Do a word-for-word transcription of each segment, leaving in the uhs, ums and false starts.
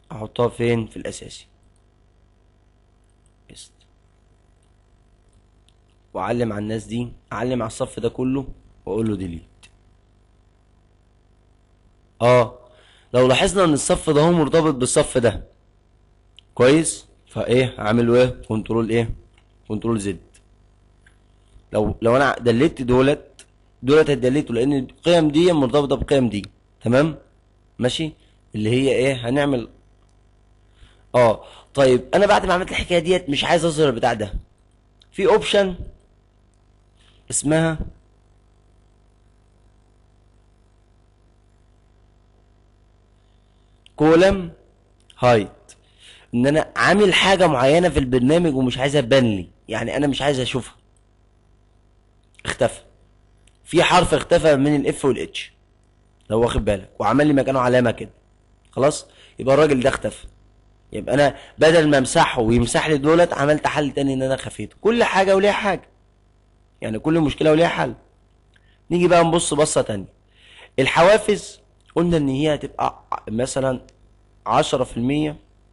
احطها فين؟ في الاساسي. بيست. واعلم على الناس دي، اعلم على الصف ده كله واقول له ديليت. اه لو لاحظنا ان الصف ده هو مرتبط بالصف ده كويس، فايه اعمل ايه؟ كنترول ايه؟ كنترول زد. لو لو انا دليت دولت دولت هتدليته، لان القيم دي مرتبطه بقيم دي. تمام ماشي. اللي هي ايه؟ هنعمل اه طيب انا بعد ما عملت الحكايه ديت مش عايز اظهر البتاع ده. في اوبشن اسمها كولم هايت، ان انا عامل حاجه معينه في البرنامج ومش عايزها تبان لي، يعني انا مش عايز اشوفها. اختفى، في حرف اختفى من الاف والاتش لو واخد بالك، وعمل لي مكانه علامه كده. خلاص يبقى الراجل ده اختفى. يبقى انا بدل ما امسحه ويمسح لي دولت عملت حل تاني ان انا خفيته. كل حاجه وليها حاجه، يعني كل مشكله وليها حل. نيجي بقى نبص بصه تانية. الحوافز قلنا ان هي هتبقى مثلا عشرة في المية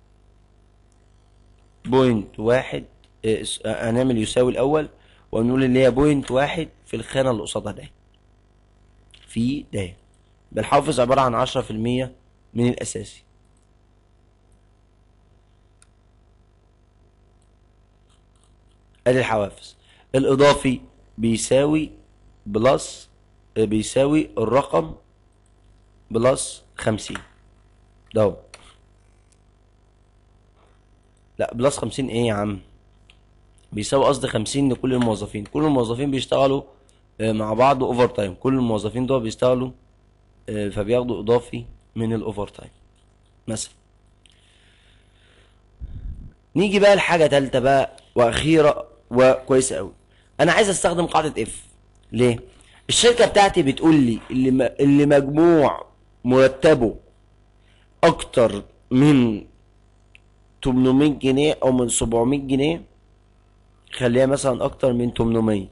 بوينت واحد. اه، هنعمل يساوي الاول ونقول اللي هي بوينت واحد في الخانه اللي قصادها ده، في ده. بالحافظ عباره عن عشرة في المية من الاساسي. ادي الحوافز. الاضافي بيساوي بلس، بيساوي الرقم بلس خمسين ده. لا بلس خمسين ايه يا عم؟ بيساوي قصدي خمسين لكل الموظفين. كل الموظفين بيشتغلوا آه، مع بعض اوفر تايم. كل الموظفين دول بيشتغلوا آه، فبياخدوا اضافي من الاوفر تايم مثلا. نيجي بقى لحاجه تالته بقى واخيره وكويسه قوي. انا عايز استخدم قاعده اف. ليه؟ الشركه بتاعتي بتقول لي اللي م... اللي مجموع مرتبه اكتر من تمنمية جنيه او من سبعمية جنيه، خليها مثلا اكتر من تمنمية،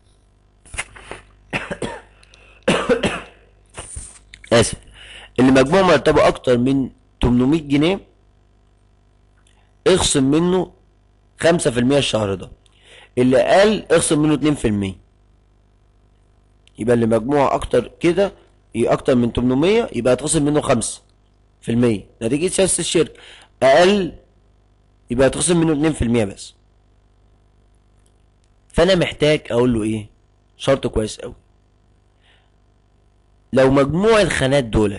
اسف، اللي مجموع مرتبه اكتر من تمنمية جنيه اخصم منه خمسة في المية الشهر ده. اللي اقل اخصم منه اتنين في المية. يبقى اللي مجموع اكتر كده، اكتر من تمنمية، يبقى هتخصم منه خمسة في المية نتيجة سياسة الشركة. اقل يبقى هتخصم منه اتنين في المية بس. فانا محتاج اقول له ايه؟ شرط كويس قوي. لو مجموع الخانات دولت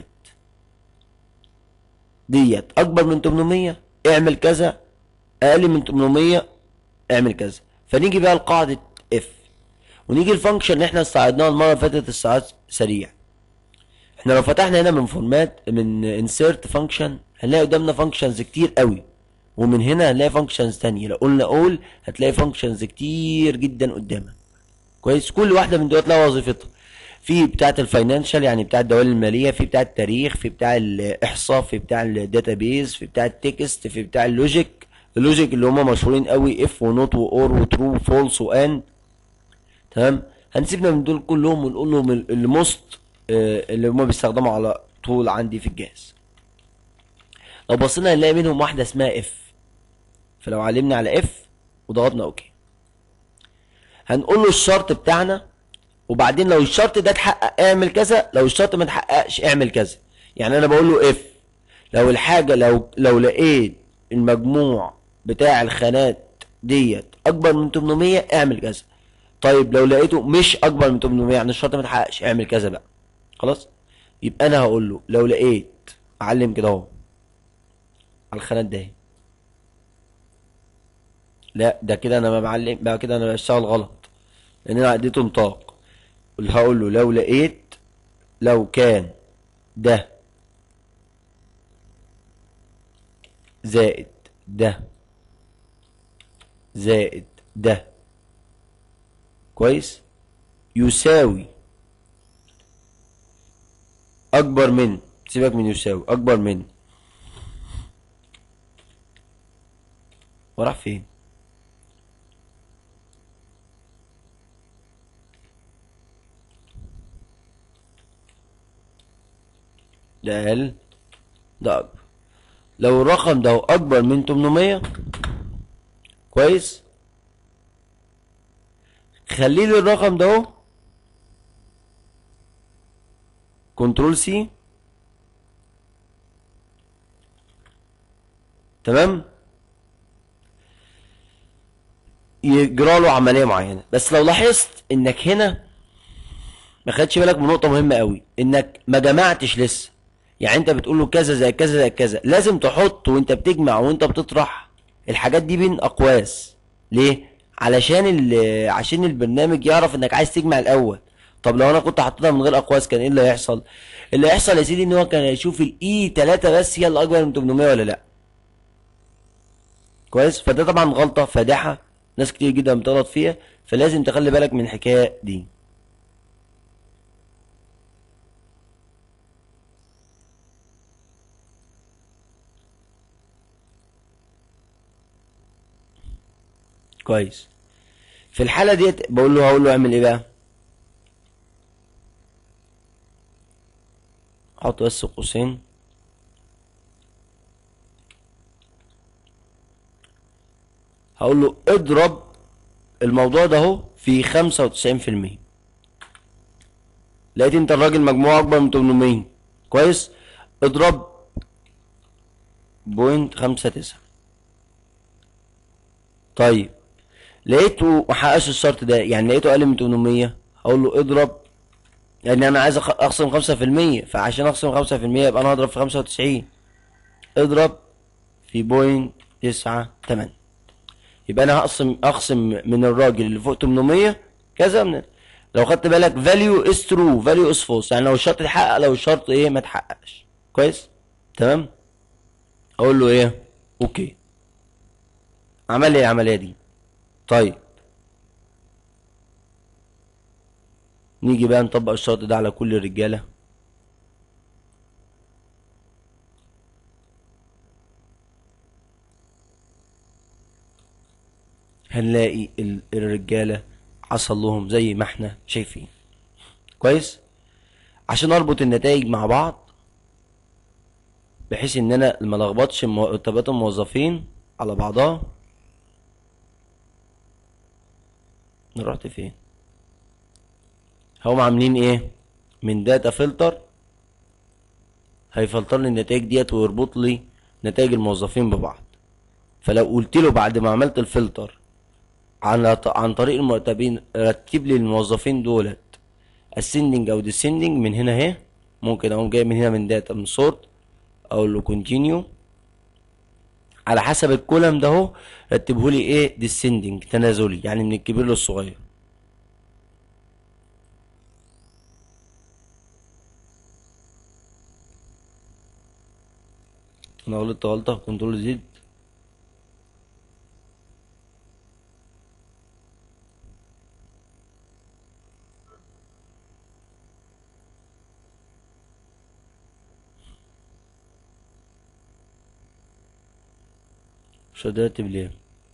ديت اكبر من تمنمية اعمل كذا، اقل من تمنمية اعمل كذا. فنيجي بقى لقاعدة اف، ونيجي الفانكشن اللي احنا استعرضناها المرة اللي فاتت الساعات سريع. احنا لو فتحنا هنا من فورمات من انسيرت فانكشن هنلاقي قدامنا فانكشنز كتير قوي، ومن هنا هنلاقي فانكشنز تانية. لو قلنا اول هتلاقي فانكشنز كتير جدا قدامك كويس. كل واحدة من دول لها وظيفتها. في بتاعة الفاينانشال يعني بتاعة الدوائر المالية، في بتاعة التاريخ، في بتاع الاحصاء، في بتاع الداتابيز، في بتاع التكست، في بتاع اللوجيك. اللوجيك اللي هم مشهورين قوي اف ونوت واور وترو وفولس واند. تمام. هنسيبنا من دول كلهم ونقول لهم الموست اللي هم بيستخدموا على طول عندي في الجهاز. لو بصينا هنلاقي منهم واحدة اسمها اف. فلو علمنا على اف وضغطنا اوكي هنقول له الشرط بتاعنا، وبعدين لو الشرط ده اتحقق اعمل كذا، لو الشرط ما اتحققش اعمل كذا. يعني انا بقول له اف لو الحاجه لو لو لقيت المجموع بتاع الخانات ديت اكبر من تمنمية اعمل كذا. طيب لو لقيته مش اكبر من تمنمية يعني الشرط ما اتحققش اعمل كذا بقى. خلاص. يبقى انا هقول له لو لقيت، اعلم كده اهو على الخانات دي. لا ده كده انا ما بعلم بقى، كده انا بشتغل غلط لان انا اديته نطاق. اللي هقول له لو لقيت، لو كان ده زائد ده زائد ده كويس يساوي اكبر من، سيبك من يساوي، اكبر من، وراح فين؟ ده اقل، ده اكبر. لو الرقم ده اكبر من تمنمية كويس، خلي لي الرقم ده اهو كنترول سي، تمام، يجرى له عمليه معينه. بس لو لاحظت انك هنا ما خدتش بالك من نقطه مهمه قوي، انك ما جمعتش لسه. يعني انت بتقول له كذا زي كذا زي كذا، لازم تحط وانت بتجمع وانت بتطرح الحاجات دي بين اقواس. ليه؟ علشان ال- عشان البرنامج يعرف انك عايز تجمع الاول. طب لو انا كنت حطيتها من غير اقواس كان ايه اللي هيحصل؟ اللي هيحصل يا سيدي ان هو كان هيشوف الاي تلاتة بس هي اللي اكبر من تمنمية ولا لا. كويس. فده طبعا غلطه فادحه ناس كتير جدا بتغلط فيها، فلازم تخلي بالك من الحكايه دي. كويس. في الحاله ديت بقول له هقول له اعمل ايه بقى؟ احط بس قوسين، هقول له اضرب الموضوع ده اهو في خمسة وتسعين في المية. لقيت انت الراجل مجموعه اكبر من تمنمية كويس، اضرب بوينت خمسة تسعة. طيب لقيته محققش الشرط ده، يعني لقيته اقل من تمنمية، هقول له اضرب، يعني انا عايز أخ- اخصم خمسة في المية، فعشان اخصم خمسة في المية يبقى انا هضرب في خمسة وتسعين، اضرب في بوينت تسعة تمانية. يبقى انا هقسم اخصم من الراجل اللي فوق تمنمية كذا من. لو خدت بالك value is true value is false، يعني لو الشرط اتحقق لو الشرط ايه ما اتحققش. كويس تمام. اقول له ايه؟ اوكي. عمل ايه العمليه دي؟ طيب نيجي بقى نطبق الشرط ده على كل الرجاله. هنلاقي ال- الرجاله حصل لهم زي ما احنا شايفين. كويس. عشان اربط النتائج مع بعض بحيث ان انا ما لخبطش مرتبات الموظفين على بعضها. أنا رحت فين؟ هم عاملين ايه؟ من داتا فلتر هيفلتر لي النتائج ديت ويربط لي نتائج الموظفين ببعض. فلو قلت له بعد ما عملت الفلتر عن عن طريق المرتبين رتب لي الموظفين دولت ascending او descending من هنا اهي، ممكن اقوم جاي من هنا من داتا من سورت اقول له continue على حسب الكولم ده اهو رتبه لي ايه descending تنازلي، يعني من الكبير للصغير. انا غلطت غلطه كنترول زد. مش هترتب ليه؟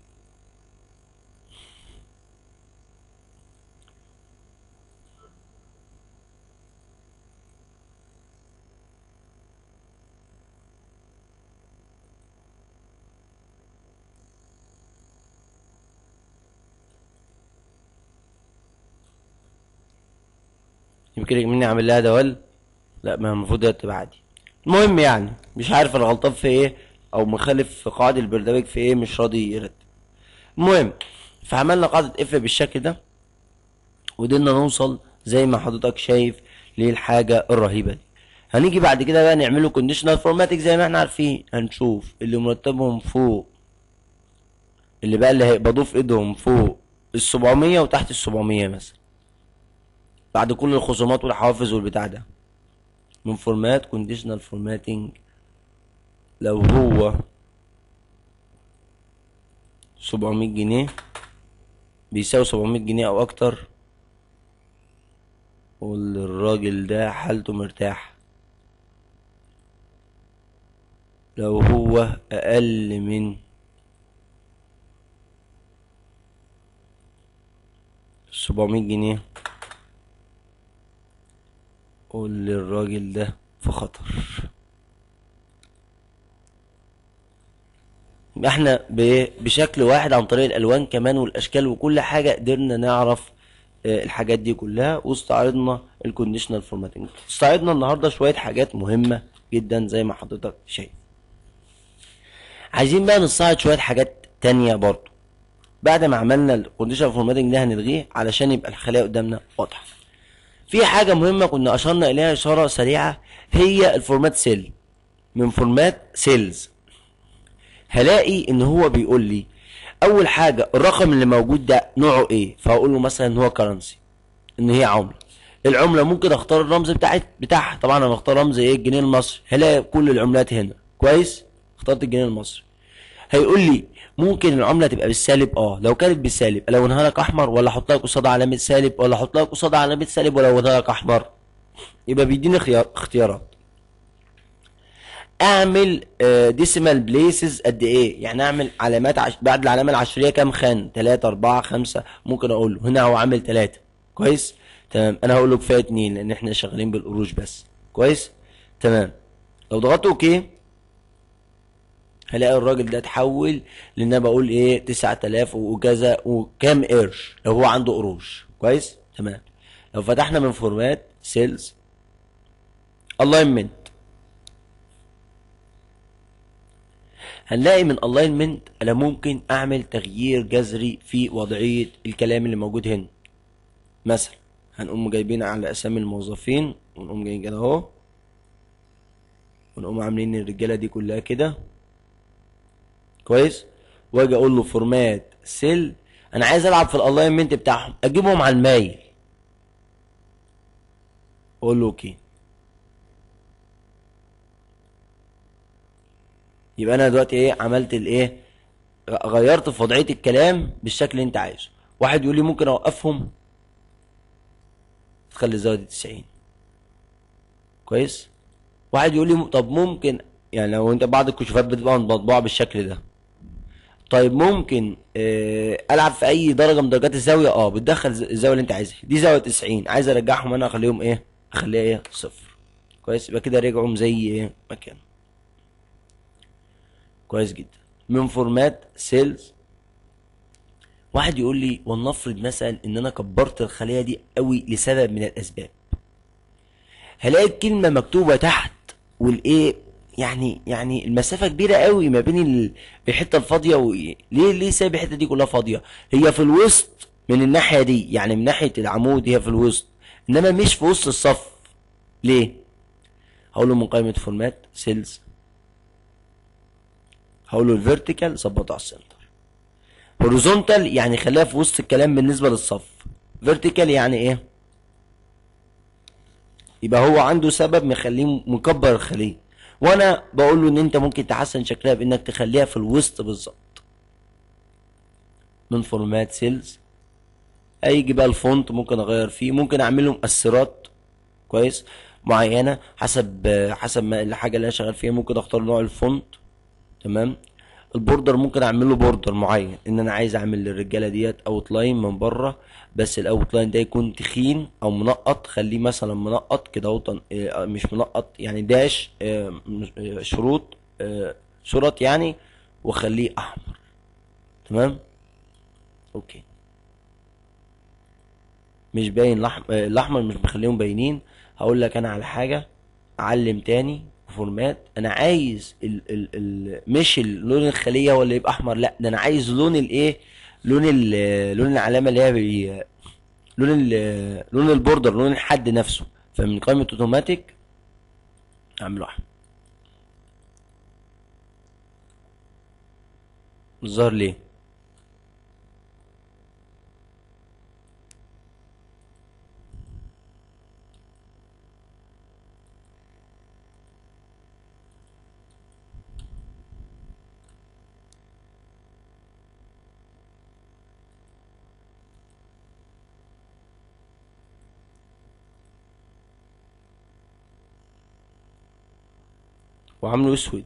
يمكن مني اعمل لها دوال. لا ما هو المفروض يرتب عادي. المهم يعني مش عارف انا غلطان في ايه او مخالف في قواعد البرنامج في ايه مش راضي يرتب. المهم فعملنا قاعدة اف بالشكل ده وقدرنا نوصل زي ما حضرتك شايف للحاجة الرهيبة دي. هنيجي بعد كده بقى نعمله كونديشنال فورماتنج زي ما احنا عارفين. هنشوف اللي مرتبهم فوق، اللي بقى اللي هيقبضوه في ايدهم فوق السبعمية وتحت السبعمية مثلا، بعد كل الخصومات والحوافز والبتاع ده، من فورمات كونديشنال فورماتنج. لو هو سبعمية جنيه بيساوي سبعمية جنيه او اكتر والراجل ده حالته مرتاح. لو هو اقل من سبعمية جنيه قول للراجل ده في خطر. يبقى احنا ب- بشكل واحد عن طريق الالوان كمان والاشكال وكل حاجه قدرنا نعرف آه، الحاجات دي كلها، واستعرضنا الكونديشنال فورماتنج. استعرضنا النهارده شويه حاجات مهمه جدا زي ما حضرتك شايف. عايزين بقى نستعرض شويه حاجات تانية برضو. بعد ما عملنا الكونديشنال فورماتنج ده هنلغيه علشان يبقى الخلايا قدامنا واضحه. في حاجه مهمه كنا اشرنا اليها اشاره سريعه، هي الفورمات سيل. من فورمات سيلز هلاقي ان هو بيقول لي اول حاجه الرقم اللي موجود ده نوعه ايه، فاقول له مثلا ان هو كرنسي، ان هي عمله. العمله ممكن اختار الرمز بتاعت بتاعها، طبعا انا اختار رمز ايه؟ الجنيه المصري. هلاقي كل العملات هنا. كويس، اخترت الجنيه المصري. هيقول لي ممكن العمله تبقى بالسالب، اه لو كانت بالسالب الونها لك احمر، ولا احط لك قصادها علامه سالب، ولا احط لك قصادها علامه سالب والونها لك احمر. يبقى بيديني خيار اختيارات. اعمل ديسيمال بليسز قد ايه، يعني اعمل علامات عش... بعد العلامه العشريه كام خان؟ تلاتة اربعة خمسة. ممكن اقول له هنا هو عامل تلاتة. كويس تمام، انا هقول له كفايه اتنين لان احنا شغالين بالقروش بس. كويس تمام. لو ضغطت اوكي هلاقي الراجل ده اتحول، لان انا بقول ايه تسعة آلاف وكذا وكام قرش لو هو عنده قروش. كويس تمام. لو فتحنا من فورمات سيلز الاينمنت هنلاقي من الاينمنت انا ممكن اعمل تغيير جذري في وضعيه الكلام اللي موجود هنا. مثلا هنقوم جايبين على اسامي الموظفين ونقوم جايين كده اهو، ونقوم عاملين الرجاله دي كلها كده. كويس، واجي اقول له فورمات سيل، انا عايز العب في الالاينمنت بتاعهم، اجيبهم على المايل، اقول له اوكي. يبقى انا دلوقتي ايه عملت الايه؟ غيرت في وضعيه الكلام بالشكل اللي انت عايزه. واحد يقول لي ممكن اوقفهم، تخلي الزاويه دي تسعين. كويس. واحد يقول لي طب ممكن، يعني لو انت بعض الكشوفات بتبقى مطبوعه بالشكل ده، طيب ممكن اه العب في اي درجه من درجات الزاويه؟ اه بتدخل الزاويه اللي انت عايزها. دي زاويه تسعين، عايز ارجعهم انا اخليهم ايه؟ اخليها ايه؟ صفر. كويس، يبقى كده رجعوا زي ايه مكان. كويس جدا. من فورمات سيلز واحد يقول لي ولنفرض مثلا ان انا كبرت الخليه دي قوي لسبب من الاسباب. هلاقي الكلمه مكتوبه تحت والايه، يعني يعني المسافه كبيره قوي ما بين ال- الحته الفاضيه و... ليه ليه سايب الحته دي كلها فاضيه؟ هي في الوسط من الناحيه دي، يعني من ناحيه العمود هي في الوسط، انما مش في وسط الصف. ليه؟ هقول له من قائمه فورمات سيلز، هقول له الفيرتيكال ظبطه على السنتر. هوريزونتال يعني خليها في وسط الكلام بالنسبه للصف. فيرتيكال يعني ايه؟ يبقى هو عنده سبب مخليه مكبر الخليه، وانا بقول له ان انت ممكن تحسن شكلها بانك تخليها في الوسط بالظبط. من فورمات سيلز هيجي بقى الفونت ممكن اغير فيه، ممكن اعمل له مؤثرات كويس معينه حسب حسب ما الحاجه اللي انا شغال فيها. ممكن اختار نوع الفونت. تمام. البوردر ممكن اعمل له بوردر معين، ان انا عايز اعمل للرجاله ديت اوت لاين من بره، بس الاوت لاين ده يكون تخين او منقط. خليه مثلا منقط كده اهو، آه، مش منقط يعني داش، آه، مش- آه، شروط، آه، شرط يعني، وخليه احمر. تمام اوكي. مش باين الأح- آه، الاحمر مش بخليهم باينين. هقول لك انا على حاجه، اعلم تاني فورمات. انا عايز ال ال ال مش لون الخليه هو اللي يبقى احمر، لا ده انا عايز لون الايه، لون ال لون العلامه اللي هي بي لون ال لون البوردر، لون الحد نفسه. فمن قائمه اوتوماتيك اعمله احمر. الظاهر ليه؟ وعامله اسود.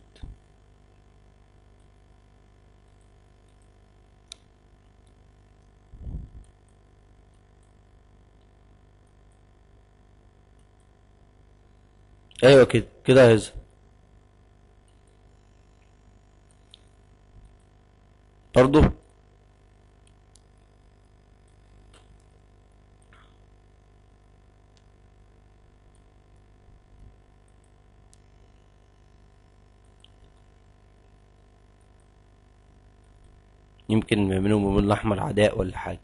ايوه كده كده هذا. برضو يمكن ما بينهم وبين الاحمر عداء ولا حاجه.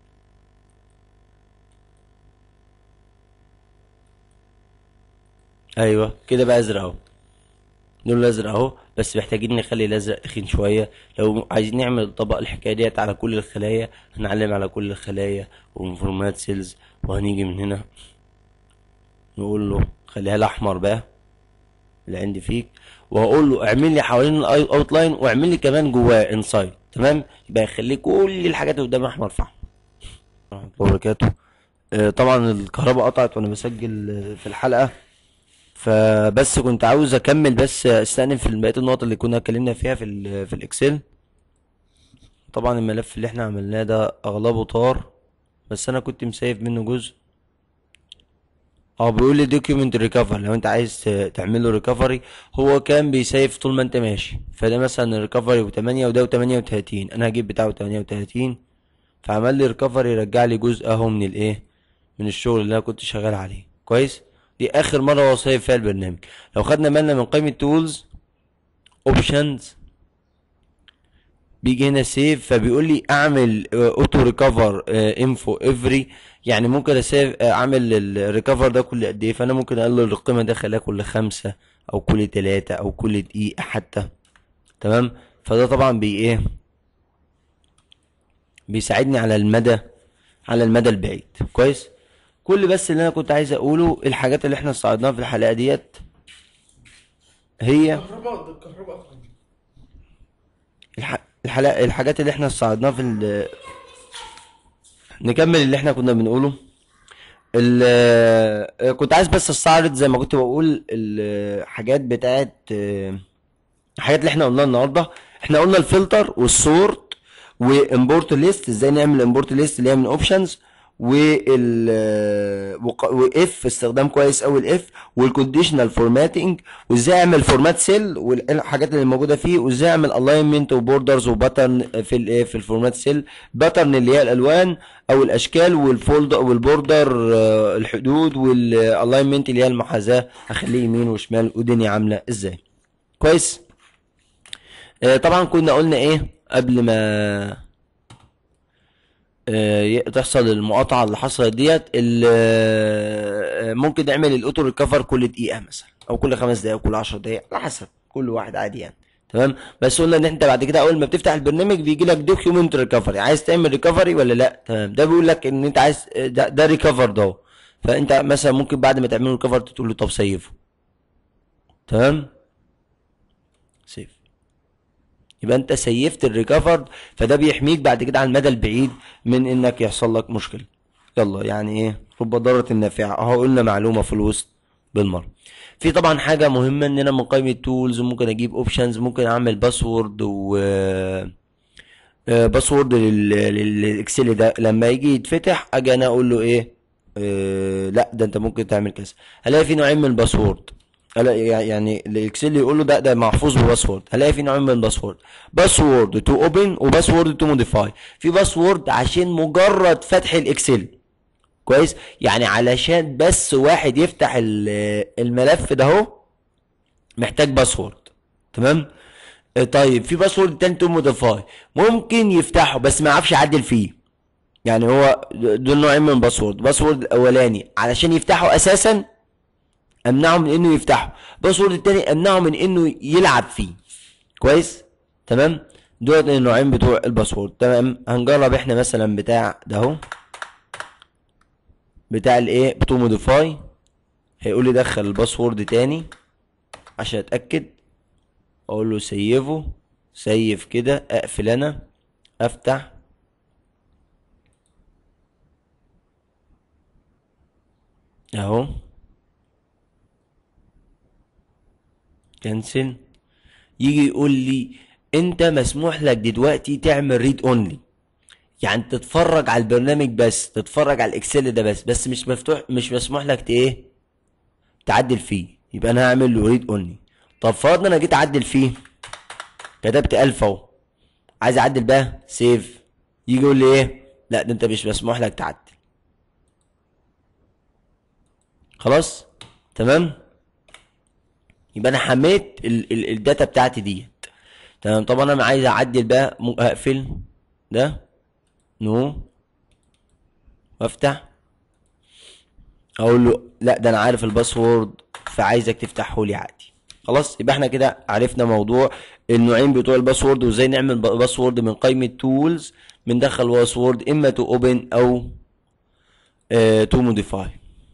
ايوه كده بقى ازرق اهو، لون الازرق اهو، بس محتاجين نخلي الازرق تخين شويه. لو عايزين نعمل طبق الحكايه ديت على كل الخلايا، هنعلم على كل الخلايا وانفورمات سيلز، وهنيجي من هنا نقول له خليها الاحمر بقى اللي عندي فيك، وهقول له اعمل لي حوالين الاوت لاين، واعمل لي كمان جواه انسايد. تمام، يبقى يخلي كل الحاجات اللي قدام احمر فحم. ورحمة الله وبركاته. آه، طبعا الكهرباء قطعت وانا بسجل آه، في الحلقه، فبس كنت عاوز اكمل، بس استأنف في بقيه النقط اللي كنا اتكلمنا فيها في ال في الاكسل. طبعا الملف اللي احنا عملناه ده اغلبه طار، بس انا كنت مسيف منه جزء. اه بيقول لي دوكيومنت ريكفر، لو انت عايز تعمل له ريكفري. هو كان بيسيف طول ما انت ماشي، فده مثلا الريكفري بتمانية وده بتمانية وتلاتين، انا هجيب بتاعه تمانية وتلاتين، فعمل لي ريكفري، رجع لي جزء اهو من الايه، من الشغل اللي انا كنت شغال عليه. كويس، دي اخر مره هو سايب فيها البرنامج. لو خدنا بالنا من قائمه تولز اوبشنز، بيجي هنا سيف، فبيقول لي اعمل اوتو ريكفر انفو افري، يعني ممكن اسيف اعمل الريكفر ده كل قد ايه. فانا ممكن اقلل القيمه ده خليها كل خمسة او كل تلاتة او كل دقيقه حتى. تمام، فده طبعا بي ايه بيساعدني على المدى على المدى البعيد. كويس، كل بس اللي انا كنت عايز اقوله الحاجات اللي احنا استعرضناها في الحلقه ديت هي الكهرباء ده الكهرباء أصلاً. الح... الحلقة الحاجات اللي احنا استعرضناها في ال... نكمل اللي احنا كنا بنقوله. ال... كنت عايز بس استعرض زي ما كنت بقول الحاجات بتاعت الحاجات اللي احنا قلناها النهارده. احنا قلنا الفلتر والسورت وامبورت ليست، ازاي نعمل امبورت ليست اللي هي من اوبشنز، وال واف استخدام كويس قوي الاف، والكونديشنال فورماتنج، وازاي اعمل فورمات سيل والحاجات اللي موجوده فيه، وازاي اعمل الاينمنت وبوردرز وباترن في الايه في الفورمات سيل. باترن اللي هي الالوان او الاشكال، والفولدر والبوردر الحدود، والالاينمنت اللي هي المحاذاه، هخليه يمين وشمال ودنيا عامله ازاي. كويس. آه طبعا كنا قلنا ايه قبل ما آه تحصل المقاطعه اللي حصلت ديت، آه ممكن نعمل الاوتو ريكفر كل دقيقه مثلا، او كل خمس دقائق، او كل عشر دقائق، على حسب كل واحد عادي يعني. تمام، بس قلنا ان انت بعد كده اول ما بتفتح البرنامج بيجي لك دوكيومنت ريكفري، عايز تعمل ريكفري ولا لا. تمام، ده بيقول لك ان انت عايز ده, ده ريكفر ده، فانت مثلا ممكن بعد ما تعمل ريكفر تقول له طب سيفه. تمام، سيف، يبقى انت سيفت الريكفرد، فده بيحميك بعد كده على المدى البعيد من انك يحصل لك مشكله. يلا يعني ايه، رب ضارة نافعة اهو، قلنا معلومه في الوسط بالمره. في طبعا حاجه مهمه ان انا من قائمه تولز ممكن اجيب اوبشنز، ممكن اعمل باسورد و باسورد للاكسل ده، لما يجي يتفتح اجي انا اقول له ايه، آه لا ده انت ممكن تعمل كذا. هلاقي في نوعين من الباسورد، هلاقي يعني الاكسل يقول له ده ده محفوظ بباسورد. هلاقي في نوعين من الباسورد، باسورد تو اوبن وباسورد تو موديفاي. في باسورد عشان مجرد فتح الاكسل، كويس، يعني علشان بس واحد يفتح الملف ده اهو محتاج باسورد. تمام، طيب في باسورد تاني تو موديفاي، ممكن يفتحه بس ما يعرفش يعدل فيه. يعني هو دول نوعين من باسورد، باسورد الاولاني علشان يفتحه اساسا امنعه من انه يفتحه، باسورد التاني امنعه من انه يلعب فيه. كويس، تمام، دول النوعين بتوع الباسورد. تمام، هنجرب احنا مثلا بتاع ده اهو، بتاع الايه بتو موديفاي، هيقول لي دخل الباسورد تاني عشان اتاكد، اقول له سيفه، سيف كده، اقفل انا، افتح، اهو كنسل. يجي يقول لي انت مسموح لك دلوقتي تعمل ريد اونلي، يعني تتفرج على البرنامج بس، تتفرج على الاكسل ده بس بس مش مفتوح، مش مسموح لك ايه تعدل فيه. يبقى انا هعمل له ريد اونلي. طب فرضنا انا جيت اعدل فيه، كتبت الف اهو، عايز اعدل بقى سيف، يجي يقول لي ايه؟ لا ده انت مش مسموح لك تعدل. خلاص تمام. يبقى انا حميت ال ال الداتا بتاعتي ديت. تمام. طبعا انا عايز اعدل بقى، هقفل ده نو وافتح، اقول له لا ده انا عارف الباسورد فعايزك تفتحه لي عادي. خلاص يبقى احنا كده عرفنا موضوع النوعين بتوع الباسورد، وازاي نعمل باسورد من قائمه تولز، بندخل باسورد اما تو اوبن او تو موديفاي،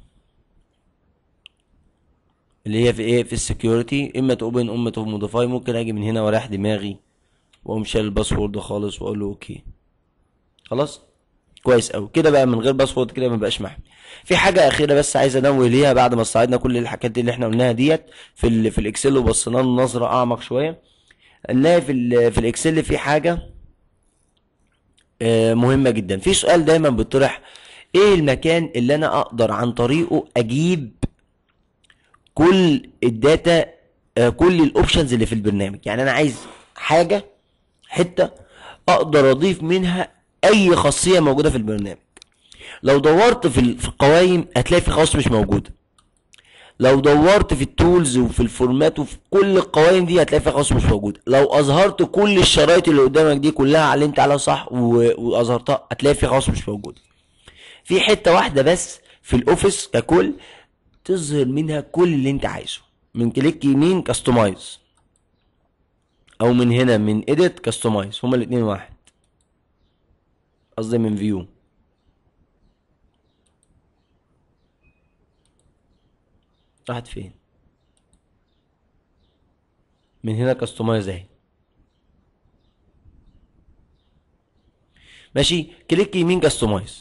اللي هي في ايه؟ في السكيورتي، اما تو اوبن اما تو موديفاي. ممكن اجي من هنا واريح دماغي واقوم شايل الباسورد خالص واقول له اوكي. خلاص كويس قوي كده بقى من غير باسورد، كده ما بقاش محمي. في حاجه اخيره بس عايز انوه ليها بعد ما استعرضنا كل الحاجات اللي احنا قلناها ديت في ال في الاكسل وبصينا له نظره اعمق شويه، نلاقي في ال في الاكسل في حاجه آه مهمه جدا. في سؤال دايما بيطرح، ايه المكان اللي انا اقدر عن طريقه اجيب كل الداتا، آه كل الاوبشنز اللي في البرنامج؟ يعني انا عايز حاجه، حته اقدر اضيف منها اي خاصيه موجوده في البرنامج. لو دورت في في القوائم هتلاقي في خواص مش موجوده. لو دورت في التولز وفي الفورمات وفي كل القوائم دي هتلاقي في خواص مش موجوده. لو اظهرت كل الشرايط اللي قدامك دي كلها علمت عليها صح واظهرتها هتلاقي في خواص مش موجوده. في حته واحده بس في الاوفيس ككل تظهر منها كل اللي انت عايزه، من كليك يمين كاستمايز، او من هنا من اديت كاستمايز، هما الاثنين واحد، قصدي من فيو. راحت فين؟ من هنا كاستمايز اهي. ماشي، كليك يمين كاستمايز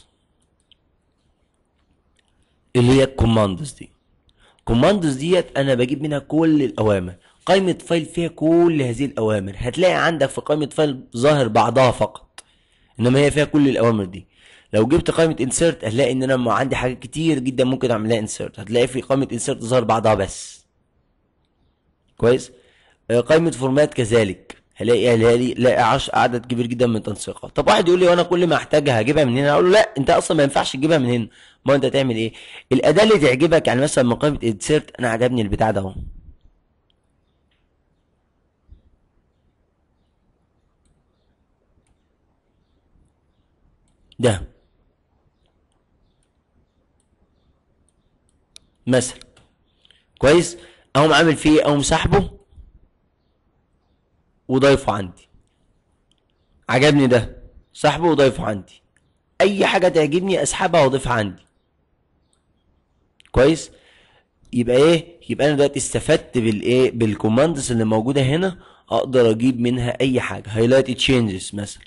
اللي هي الكوماندز دي. الكوماندز ديت انا بجيب منها كل الاوامر. قائمه فايل فيها كل هذه الاوامر، هتلاقي عندك في قائمه فايل ظاهر بعضها فقط، انما هي فيها كل الاوامر دي. لو جبت قائمه انسيرت هتلاقي ان انا عندي حاجات كتير جدا ممكن اعملها انسيرت، هتلاقي في قائمه انسيرت ظاهر بعضها بس. كويس. قائمه فورمات كذلك، هلاقي هلاقي لاقي عدد كبير جدا من التنسيقات. طب واحد يقول لي وانا كل ما احتاجها هجيبها من هنا؟ اقول له لا، انت اصلا ما ينفعش تجيبها من هنا. ما انت تعمل ايه؟ الاداه اللي تعجبك، يعني مثلا من قائمه انسيرت انا عجبني البتاع ده اهو، ده مثلا. كويس. اقوم عامل فيه ايه؟ اقوم سحبه وضايفه عندي. عجبني ده، سحبه وضايفه عندي. اي حاجه تعجبني اسحبها واضيفها عندي. كويس. يبقى ايه؟ يبقى انا دلوقتي استفدت بالايه؟ بالكوماندز اللي موجوده هنا، اقدر اجيب منها اي حاجه. هايلايت تشينجز مثلا،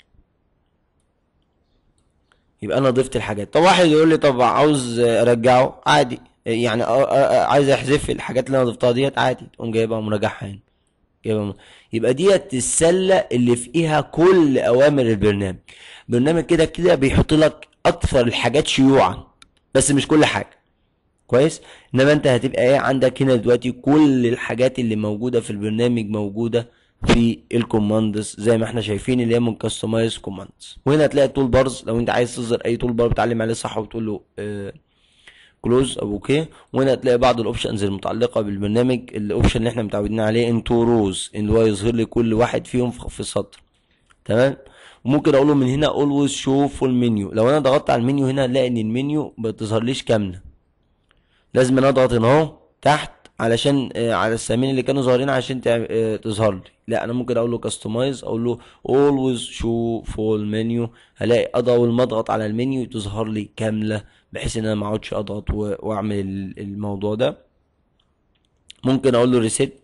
يبقى انا ضفت الحاجات. طب واحد يقول لي طب عاوز ارجعه، عادي يعني، عايز احذف الحاجات اللي انا ضفتها ديت، عادي تقوم جايبها ومراجعها هنا. يبقى يبقى ديت السله اللي فيها كل اوامر البرنامج. برنامج كده كده بيحط لك اكثر الحاجات شيوعا بس مش كل حاجه. كويس. انما انت هتبقى ايه؟ عندك هنا دلوقتي كل الحاجات اللي موجوده في البرنامج موجوده في الكوماندز زي ما احنا شايفين، اللي هي من كاستمايز كوماندز. وهنا هتلاقي التول بارز، لو انت عايز تظهر اي تول بار بتعلم عليه صح وتقول له اه كلوز او اوكي. وهنا هتلاقي بعض الاوبشنز المتعلقه بالبرنامج، الاوبشن اللي احنا متعودين عليه ان تو روز، ان هو يظهر لي كل واحد فيهم في سطر. تمام. وممكن اقول له من هنا اولويز شو فول منيو. لو انا ضغطت على المنيو هنا هنلاقي ان المنيو ما بتظهرليش كامله، لازم انا اضغط هنا اهو تحت علشان آه على السهمين اللي كانوا ظاهرين عشان آه تظهر لي. لا انا ممكن اقول له كاستمايز، اقول له اولويز شو فول منيو، هلاقي اول ما اضغط على المنيو تظهر لي كامله، بحيث ان انا ما اقعدش اضغط واعمل الموضوع ده. ممكن اقول له ريسيت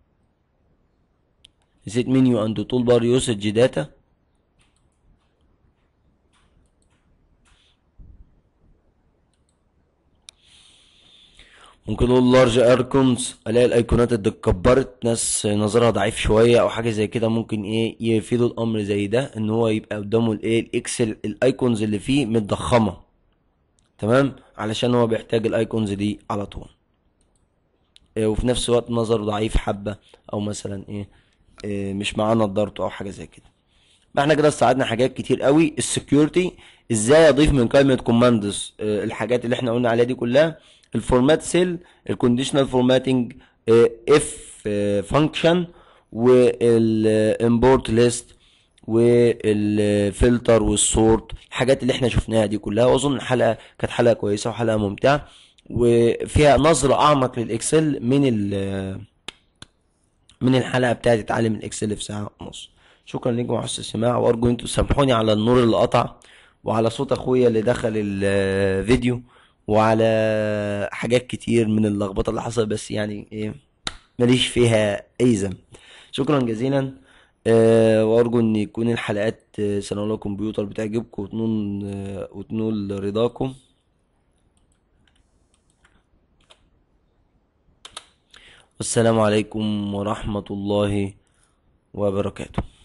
ريسيت منيو اند تول بار يوسج داتا. ممكن اقول لارج ايكونز، الاقي الايقونات اللي اتكبرت، ناس نظرها ضعيف شويه او حاجه زي كده، ممكن ايه يفيدوا الامر زي ده ان هو يبقى قدامه الايه الاكسل الايكونز اللي فيه متضخمه. تمام. علشان هو بيحتاج الايكونز دي على طول. إيه وفي نفس الوقت نظره ضعيف حبه، او مثلا ايه, إيه مش معاه نضارته او حاجه زي كده. احنا كده استعرضنا حاجات كتير قوي. السكيورتي، ازاي اضيف من قائمه كوماندز الحاجات اللي احنا قلنا عليها دي كلها. الفورمات سيل، الكونديشنال فورماتنج، اف فانكشن، والامبورت ليست، والفلتر والسورت، الحاجات اللي احنا شفناها دي كلها. واظن الحلقه كانت حلقه كويسه وحلقه ممتعه، وفيها نظره اعمق للاكسل من ال من الحلقه بتاعت اتعلم الاكسل في ساعه ونص. شكرا لكم على حسن السماع، وارجو انتوا تسامحوني على النور اللي قطع، وعلى صوت اخويا اللي دخل الفيديو، وعلى حاجات كتير من اللخبطه اللي حصلت، بس يعني ايه، ماليش فيها اي ذنب. شكرا جزيلا. أه وارجو ان يكون الحلقات آه، صنع لكم كمبيوتر بتعجبكم وتنول آه، وتنول رضاكم. والسلام عليكم ورحمة الله وبركاته.